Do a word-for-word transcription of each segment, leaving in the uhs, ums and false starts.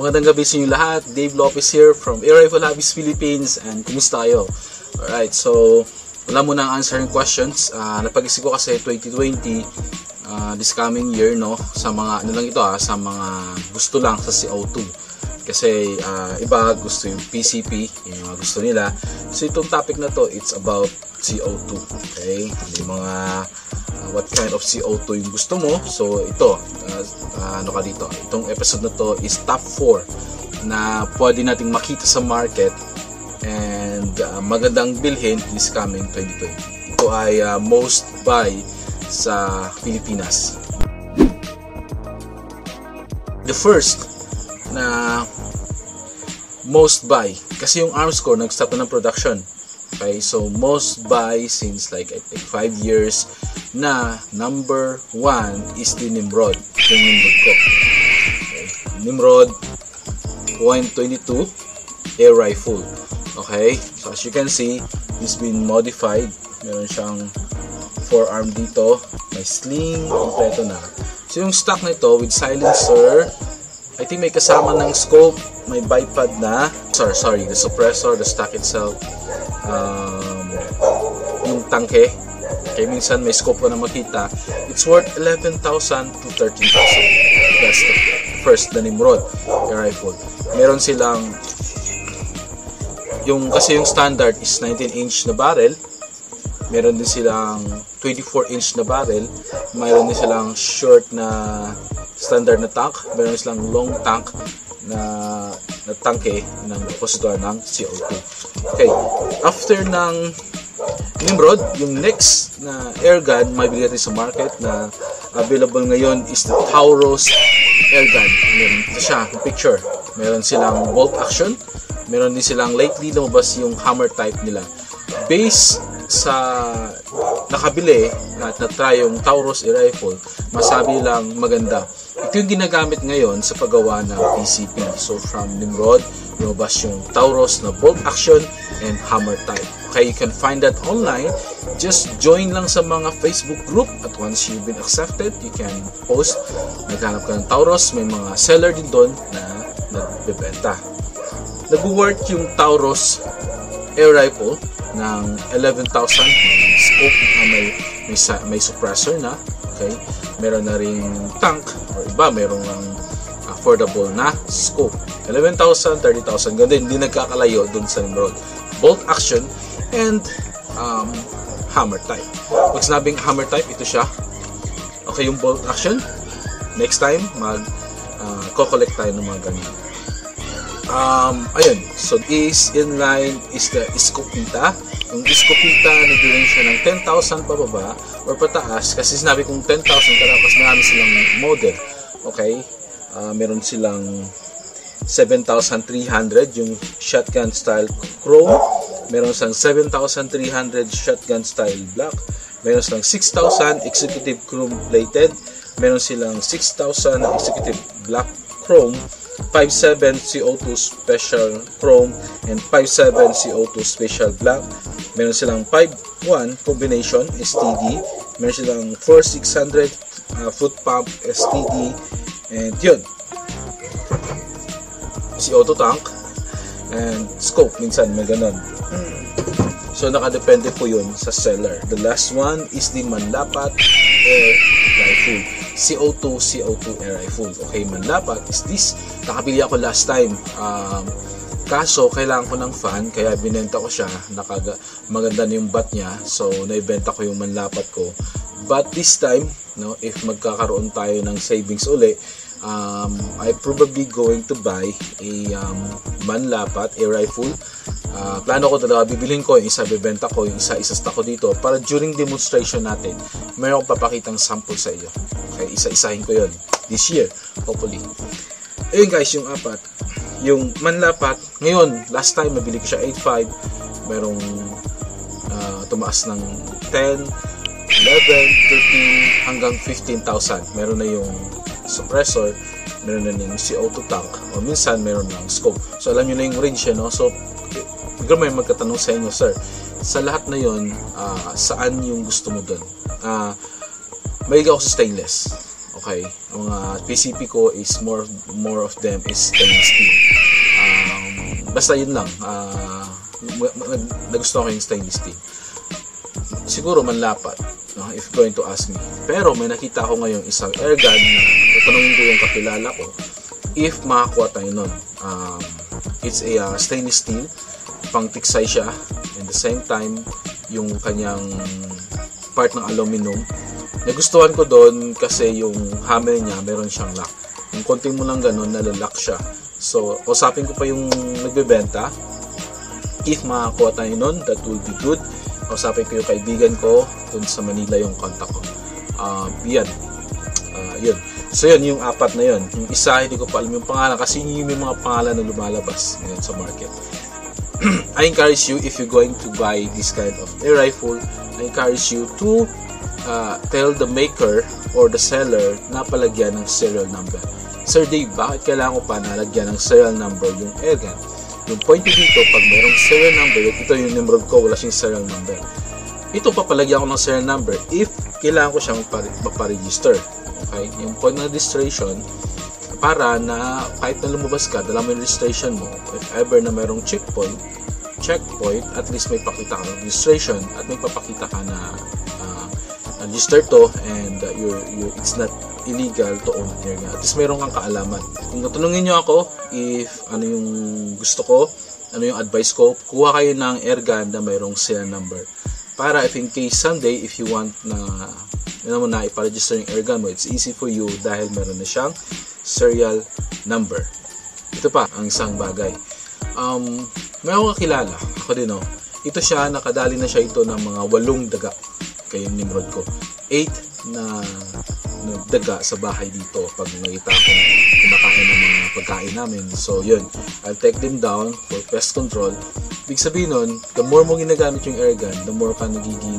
Magandang gabi sa inyo lahat. Dave Lopez here from Air Rifle Hobbies Philippines, and kumusta kayo? Alright, so wala muna ang answering questions. Uh, napag-isip ko kasi twenty twenty, uh, this coming year, no, sa mga, ano lang ito ha, sa mga gusto lang sa C O two. Kasi uh, iba gusto yung P C P, yung mga gusto nila. So itong topic na to, it's about C O two. Okay, yung mga uh, what kind of C O two yung gusto mo. So ito, uh, uh, ano ka dito, itong episode na to is top four na pwede nating makita sa market and uh, magandang bilhin this coming twenty twenty. Ito ay uh, most buy sa Pilipinas. The first na most buy, kasi yung Armscor nag-stop na ng production. Okay, so most buy since like I think five years na number one is the Nimrod. Yung Nimrod ko. Okay. Nimrod point two two air rifle. Okay, so as you can see, it's been modified. Meron siyang forearm dito, may sling, kompleto na. So yung stock nito with silencer, I think may kasama ng scope, may bipod na. Sorry, sorry, the suppressor, the stock itself, um, yung tangke. Okay, minsan may scope ko na makita. It's worth eleven thousand to thirteen thousand. That's the first, the Nimrod air rifle. Meron silang, yung kasi yung standard is nineteen inch na barrel. Meron din silang twenty-four inch na barrel. Meron din silang short na standard na tank. Meron silang long tank na, na tanke ng repository ng C O two. Okay, after ng Nimrod, yung next na airgun may bigay sa market na available ngayon is the Taurus airgun. Meron ito siya, picture. Meron silang bolt action. Meron din silang lately lumabas yung hammer type nila. Based sa nakabili at na-try yung Taurus air rifle, masabi lang maganda. Ito yung ginagamit ngayon sa paggawa ng P C P. So from Nimrod, lumabas yung Taurus na bolt action and hammer type. Okay, you can find that online. Just join lang sa mga Facebook group at once you've been accepted, you can post. Naghanap ka ng Taurus, may mga seller din doon na nagbebenta. Nag-work yung Taurus air rifle ng eleven thousand scope na may, may, may suppressor na. Okay, meron na ring tank or iba, meron ng affordable na scope. eleven thousand, thirty thousand, ganda, hindi nagkakalayo dun sa Nimrod. Bolt action and um, hammer type. Pag sinabing hammer type, ito siya. Okay, yung bolt action, next time mag uh, ko-collect tayo ng mga ganyan. Um, ayun, so is in line is the Escopeta. Yung Escopeta, nagbilang siya ng ten thousand pababa or pataas, kasi sinabi kong ten thousand tapos marami silang model. Okay, uh, meron silang seven thousand three hundred yung shotgun style chrome, meron silang seven thousand three hundred shotgun style black, meron silang six thousand executive chrome plated, meron silang six thousand executive black chrome, five seven C O two special chrome and five seven C O two special black. Meron silang five one combination S T D, meron silang four six hundred uh, foot pump S T D, and yun, C O two tank and scope, minsan may ganon. So nakadepende po yun sa seller. The last one is the Manlapat air rifle, C O two C O two air rifle. Okay, Manlapat is this, nakabili ako last time, um, kaso kailangan ko ng fan, kaya binenta ko siya. Nakaga, maganda na yung bat niya, so naibenta ko yung Manlapat ko. But this time, no, if magkakaroon tayo ng savings uli, um, I probably going to buy a um, Manlapat air rifle. Uh, plano ko talaga, bibilhin ko yung isa, bibenta ko yung isa, isa-stock ko dito para during demonstration natin mayroon akong papakitang sample sa iyo. Okay, isa-isahin ko yon this year, hopefully. Ayun guys, yung apat, yung Manlapat ngayon, last time mabili ko siya eight five, merong uh, tumaas ng ten, eleven, thirteen hanggang fifteen thousand. Meron na yung suppressor, meron na yung C O two tank, o minsan meron ng scope. So alam nyo na yung range, no? So bigla may magkatanong sa inyo, sir, sa lahat na yun, uh, saan yung gusto mo doon? Uh, may ako sa stainless. Okay, ang mga P C P ko is more more of them is stainless steel. Um, basta yun lang. Uh, nagustuhan ko yung stainless steel. Siguro manlapat, no, if going to ask me. Pero may nakita ko ngayon isang airgun na tatanungin ko yung kakilala ko if makakuha tayo nun. Um, it's a uh, stainless steel, pang tiksay siya, and the same time yung kanyang part ng aluminum. Nagustuhan ko doon kasi yung hammer niya meron siyang lock. Yung konti mo lang ganun, nalalock siya. So, usapin ko pa yung nagbebenta. If makakuha tayo nun, that will be good. Usapin ko yung kaibigan ko doon sa Manila, yung contact ko. Uh, yan. Uh, yun. So, yun, yung apat na yun. Yung isa, hindi ko pa alam yung pangalan kasi yun yung mga pangalan na lumalabas ngayon sa market. I encourage you, if you're going to buy this kind of air rifle, I encourage you to Uh, tell the maker or the seller na palagyan ng serial number. Sir Dave, bakit kailangan ko pa nalagyan ng serial number yung airgun? Yung point dito, pag mayroong serial number, ito yung Nimrod ko, wala siyang serial number. Ito papalagyan ko ng serial number if kailangan ko siyang maparegister. Okay? Yung point ng registration, para na kahit na lumabas ka, dala mo yung registration mo, if ever na mayroong checkpoint, checkpoint, at least may pakita ka ng registration at may papakita ka na register to and uh, you're, you're, it's not illegal to own an airgun. At least meron kang kaalaman. Kung natanungin nyo ako if ano yung gusto ko, ano yung advice ko, kuha kayo ng airgun na mayroong serial number. Para if in case someday, if you want na yun mo na iparegister yung airgun mo, it's easy for you dahil meron na siyang serial number. Ito pa, ang isang bagay. Um, may ako kakilala, ako din oh. Ito siya, nakadali na siya ito ng mga walong daga. Kay Nimrod ko. eight na, na daga sa bahay dito pag nakita akong kumakain ng mga pagkain namin. So, yun. I'll take them down for pest control. Big sabihin nun, the more mo ginagamit yung airgun, the more ka nagiging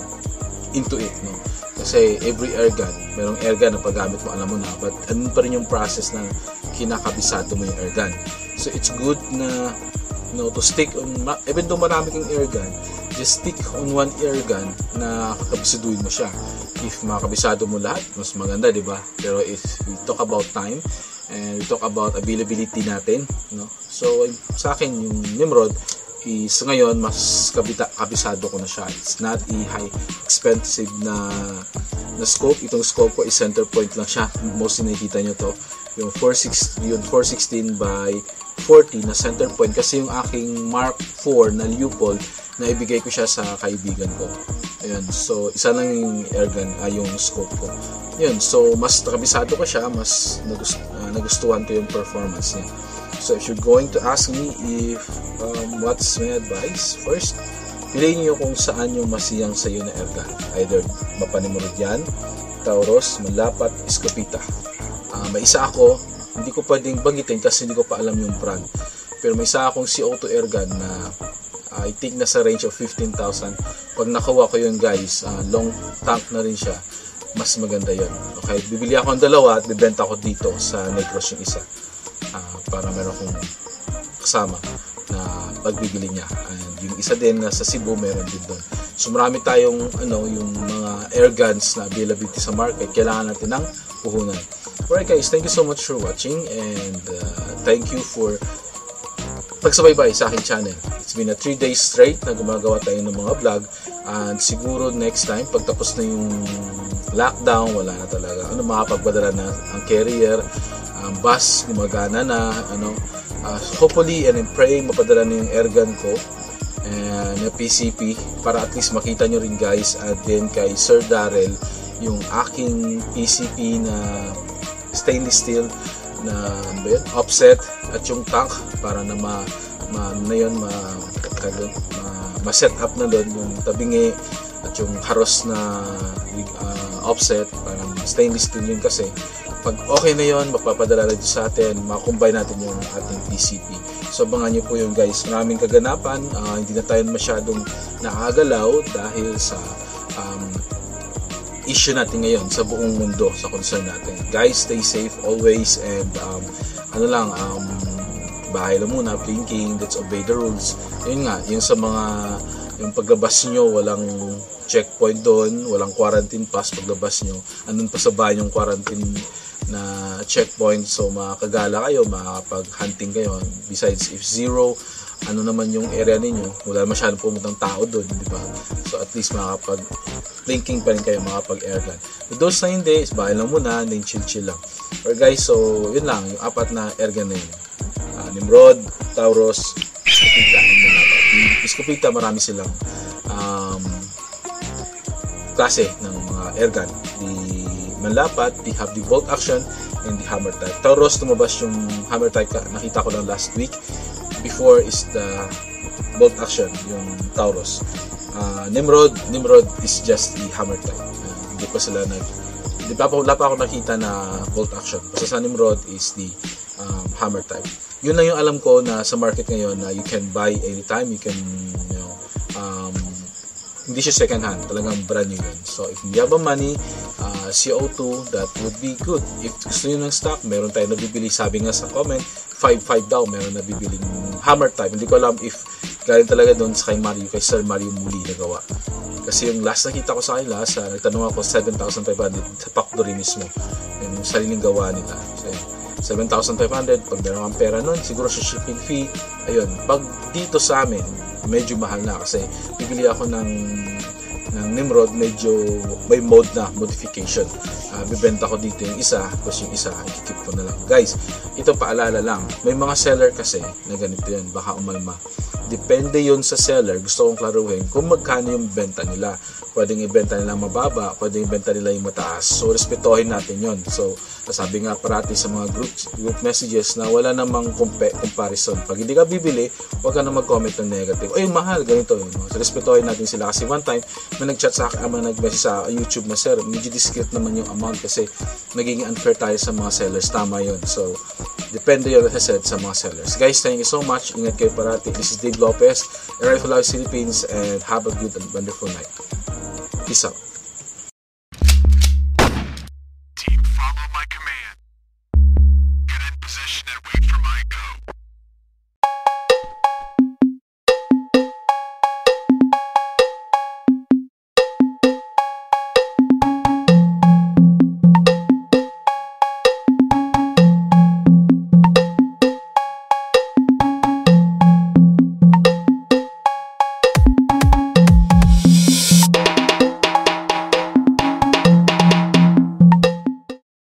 into it. No? Kasi every airgun, merong airgun na paggamit mo, alam mo na. But ano pa rin yung process na kinakabisado mo yung airgun. So, it's good na you know, to stick on, even though marami kang airgun, just stick on one airgun na kakabisaduhin mo siya. If makabisado mo lahat, mas maganda, di ba? Pero if we talk about time and we talk about availability natin, no? So, sa akin, yung Nimrod is ngayon, mas kabita, kabisado ko na siya. It's not a high expensive na na scope. Itong scope ko is center point lang siya. Mostly nakikita nyo to. Yung four sixteen by forty na center point kasi yung aking Mark four na Leupold na ibigay ko siya sa kaibigan ko. Ayun, so isa lang yung airgun, ay uh, yung scope ko. Ayun, so mas nakabisado ko siya, mas nagust uh, nagustuhan ko yung performance niya. So if you're going to ask me if um, what's my advice, first, piliin niyo kung saan yung masiyang sa iyo na airgun. Either Mapanimrod yan, Taurus, Manlapat, Escopeta. Uh, may isa ako, hindi ko pwedeng banggitin kasi hindi ko pa alam yung brand. Pero may isa akong C O two airgun na I think nasa range of fifteen thousand. Pag nakuha ko yun guys, uh, long tank na rin siya, mas maganda yun. Okay, bibili ako ng dalawa at bibenta ko dito sa Negros yung isa. Uh, para meron akong kasama na pagbibili niya. And yung isa din na sa Cebu, meron din doon. So marami tayong ano, yung mga airguns na availability sa market. Kailangan natin ng puhunan. Alright guys, thank you so much for watching and uh, thank you for pagsubaybay sa aking channel. It's been a three days straight na gumagawa tayo ng mga vlog and siguro next time pagtapos na yung lockdown, wala na talaga ano, makapagpadala na ang carrier, ang bus gumagana na ano, uh, hopefully and I'm praying mapadala na yung airgun ko and na P C P para at least makita nyo rin guys at then kay Sir Darrell yung aking P C P na stainless steel na ano yun, offset at yung tank para na ma, ma na yun ma, ma, ma set up na doon yung tabingi at yung haros na uh, offset para stainless steel yun kasi pag okay na yun mapapadala rin sa atin, makombine natin yung ating P C P. So abangan nyo po yun guys, maraming kaganapan, uh, hindi na tayo masyadong nakagalaw dahil sa um, issue natin ngayon sa buong mundo sa concern natin. Guys, stay safe always and um, ano lang, um, bahay lang muna, blinking, let's obey the rules. Yun nga, yung sa mga Yung paglabas nyo, walang checkpoint doon, walang quarantine pass paglabas nyo. Andun pa sa bahay yung quarantine na checkpoint, so makakagala kayo, makakapag-hunting kayo. Besides, if zero, ano naman yung area ninyo, wala masyadong pumutang tao doon, di ba? So at least makakapag-blinking pa rin kayo, makakapag-airgun. With those na hindi, is bahay lang muna, then chill-chill lang. Or guys, so yun lang, yung apat na airgun na yun. Uh, Nimrod, Taurus, Escopeta. Yung Escopeta, marami silang um, klase ng mga airgun. The Manlapat, they have the bolt action and the hammer type. Taurus, tumabas yung hammer type, nakita ko lang last week. Before is the bolt action, yung Taurus. Uh, Nimrod, Nimrod is just the hammer type. Uh, hindi pa sila nag, hindi pa, wala pa ako nakita na bolt action. Basta sa Nimrod is the um, hammer type. Yun lang yung alam ko na sa market ngayon na you can buy anytime, you can, you know, um, hindi siya second hand, talagang brand new yun. So if you have a money, uh, C O two, that would be good. If gusto nyo ng stock, meron tayo nabibili, sabi nga sa comment, five five daw, meron nabibiling hammer type. Hindi ko alam if galing talaga doon sa kay Mario, kay Sir Mario Muli nagawa. Kasi yung last nakita ko sa kanila, sa, nagtanong ako seven thousand five hundred sa factory mismo. Yung sariling gawa nila. So, seven thousand five hundred, pag meron kang pera nun, siguro sa shipping fee, ayun. Pag dito sa amin, medyo mahal na kasi bibili ako ng ng Nimrod, medyo may mode na modification. Uh, bibenta ko dito yung isa, tapos yung isa i-keep ko na lang. Guys, ito paalala lang, may mga seller kasi na ganito yan, baka umalma. Depende yun sa seller, gusto kong klaruhin kung magkano yung benta nila. Pwedeng ibenta nila mababa, pwedeng ibenta nila yung mataas. So, respetuhin natin yun. So, sabi nga parati sa mga group, group messages na wala namang comparison. Pag hindi ka bibili, huwag ka na mag-comment ng negative. Ay, mahal, ganito yun. So, respetuhin natin sila. Kasi one time, may nag-chat sa akin, may nag-message sa YouTube na, sir, medyo discreet naman yung amount kasi naging unfair tayo sa mga sellers. Tama yun. So, depende yun, as I said, sa mga sellers. Guys, thank you so much. Ingat kayo parati. This is Dave Lopez, Rifle Life Philippines, and have a good and wonderful night. Peace out.